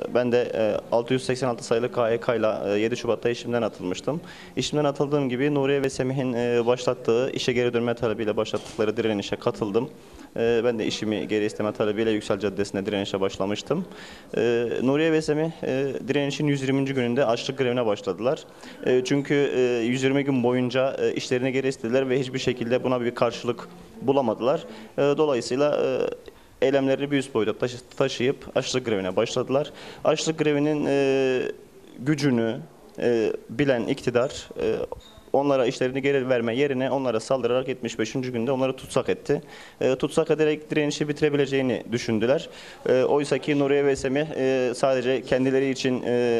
Ben de 686 sayılı KHK ile 7 Şubat'ta işimden atılmıştım. İşimden atıldığım gibi Nuriye ve Semih'in başlattığı işe geri dönme talebiyle başlattıkları direnişe katıldım. Ben de işimi geri isteme talebiyle Yüksel Caddesi'nde direnişe başlamıştım. Nuriye ve Semih direnişin 120. gününde açlık grevine başladılar. Çünkü 120 gün boyunca işlerini geri istediler ve hiçbir şekilde buna bir karşılık bulamadılar. Dolayısıyla eylemlerini bir üst boyuta taşıyıp açlık grevine başladılar. Açlık grevinin gücünü bilen iktidar onlara işlerini geri verme yerine onlara saldırarak 75. günde onları tutsak etti. Tutsak ederek direnişi bitirebileceğini düşündüler. Oysa ki Nuriye ve Semih sadece kendileri için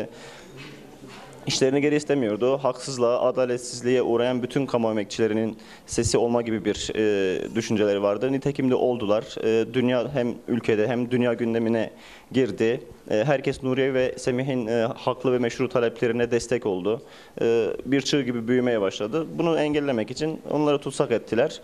İşlerini geri istemiyordu. Haksızlığa, adaletsizliğe uğrayan bütün kamu emekçilerinin sesi olma gibi bir düşünceleri vardı. Nitekim de oldular. Dünya hem ülkede hem dünya gündemine girdi. Herkes Nuriye ve Semih'in haklı ve meşru taleplerine destek oldu. Bir çığ gibi büyümeye başladı. Bunu engellemek için onları tutsak ettiler.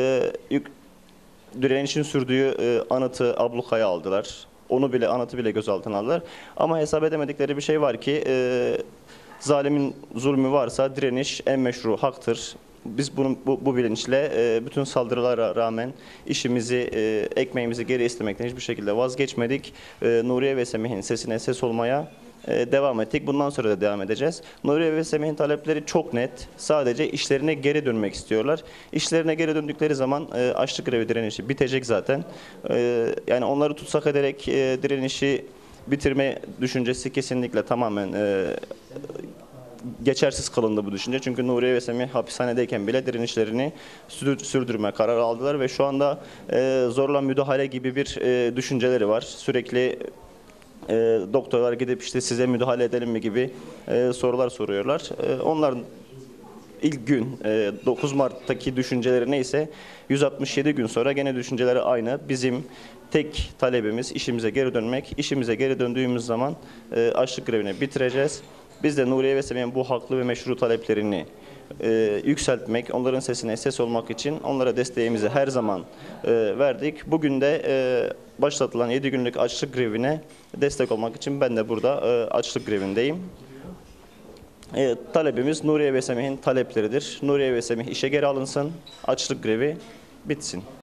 Direnişin sürdüğü anıtı ablukaya aldılar. Anıtı bile gözaltına aldılar. Ama hesap edemedikleri bir şey var ki zalimin zulmü varsa direniş en meşru haktır. Biz bu bilinçle bütün saldırılara rağmen işimizi, ekmeğimizi geri istemekten hiçbir şekilde vazgeçmedik. Nuriye ve Semih'in sesine ses olmaya devam ettik. Bundan sonra da devam edeceğiz. Nuriye ve Semih'in talepleri çok net. Sadece işlerine geri dönmek istiyorlar. İşlerine geri döndükleri zaman açlık grevi direnişi bitecek zaten. Yani onları tutsak ederek direnişi bitirme düşüncesi kesinlikle tamamen geçersiz kılındı bu düşünce. Çünkü Nuriye ve Semih hapishanedeyken bile direnişlerini sürdürme kararı aldılar ve şu anda zorla müdahale gibi bir düşünceleri var. Sürekli doktorlar gidip işte size müdahale edelim mi gibi sorular soruyorlar. Onların ilk gün 9 Mart'taki düşünceleri neyse 167 gün sonra gene düşünceleri aynı. Bizim tek talebimiz işimize geri dönmek. İşimize geri döndüğümüz zaman açlık grevini bitireceğiz. Biz de Nuriye ve Semih'in bu haklı ve meşru taleplerini yükseltmek, onların sesine ses olmak için onlara desteğimizi her zaman verdik. Bugün de başlatılan 7 günlük açlık grevine destek olmak için ben de burada açlık grevindeyim. Talebimiz Nuriye ve Semih'in talepleridir. Nuriye ve Semih işe geri alınsın, açlık grevi bitsin.